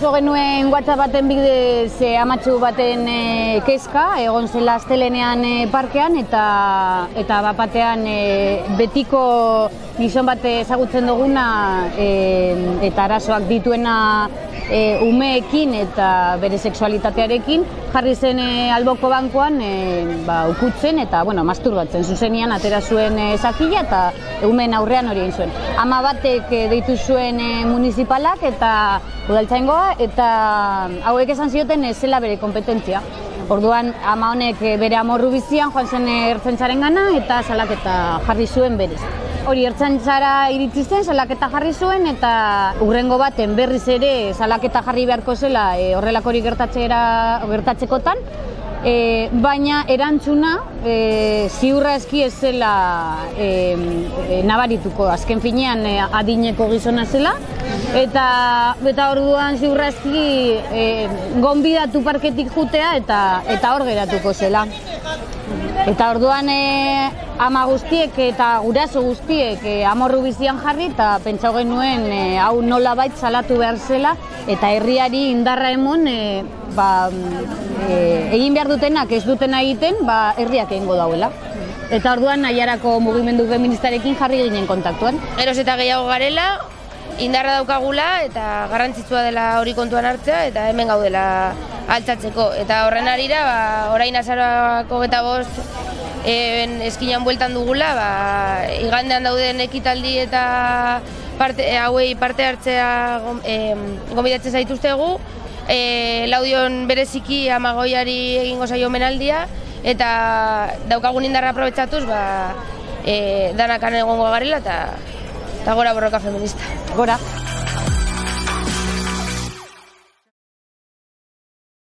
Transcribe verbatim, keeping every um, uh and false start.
jaso genuen WhatsApp baten bidez amatxu baten kezka, egon zela astelenean parkean, eta eta bapatean betiko gizon bat ezagutzen duguna eta arazoak dituena umeekin eta bere sexualitatearekin, jarri zen alboko bankoan ukutzen eta masturbatzen zuzenian, atera zuen zakila eta umeen aurrean hori egin zuen. Ama batek deitu zuen municipalak eta udaltzaingoa, eta hauek esan zioten ez zela bere kompetentzia. Orduan, ama honek bere amorru bizian joan zen ertzaintzaren gana eta salaketa jarri zuen berez. Hori ertzaintzara iritsi zen, salaketa jarri zuen, eta hurrengo baten berriz ere salaketa jarri beharko zela horrelakorik gertatzekotan, baina erantzuna ziurra eski ez zela nabarituko. Azken finean adineko gizona zela, eta orduan ziurra eski gonbidatu parketik jutea eta hor geratuko zela. Eta orduan ama guztiek eta guraso guztiek amorru bizian jarri eta pentsau genuen hau nolabait salatu behar zela eta herriari indarra emon egin behar dutenak ez dutena egiten herriak egingo dauela. Eta orduan Naiarako mugimendu feministarekin jarri ginen kontaktuan. Geroz eta gehiago garela, indarra daukagula eta garrantzitsua dela hori kontuan hartzea eta hemen gaudela altzatzeko. Eta horren arira, orain azaroako hogeita bost eskinan bueltan dugula, igandean dauden ekitaldi eta hauei parte hartzea gonbidatzen zaituztegu, Laudion bereziki Amagoiari egingo zaio omenaldia, eta daukagun indarra aprobetxatuz danakan egongo garela eta gora borroka feminista. Gora!